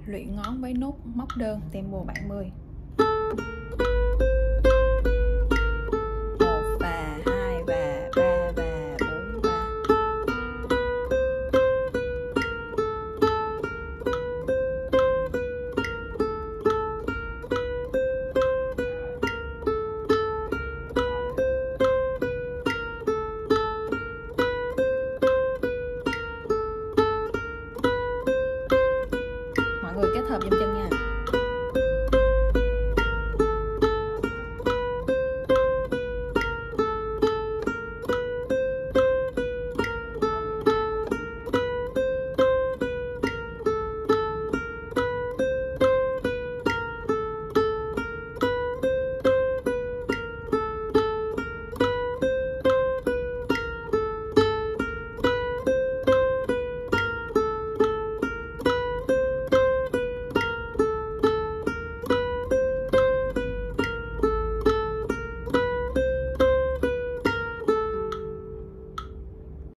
luyện ngón với nốt móc đơn tempo 70. 1 và 2 và 3 và 4 và. Mọi người kết hợp giùm chân nha.